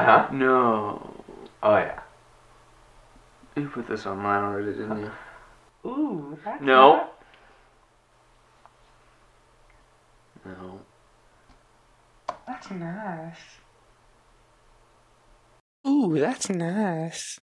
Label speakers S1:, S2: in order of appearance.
S1: Uh-huh.
S2: No.
S1: Oh, yeah.
S2: You put this online already, didn't you?
S1: Ooh, that's
S2: No.
S1: not...
S2: No.
S1: That's nice.
S2: Ooh, that's nice.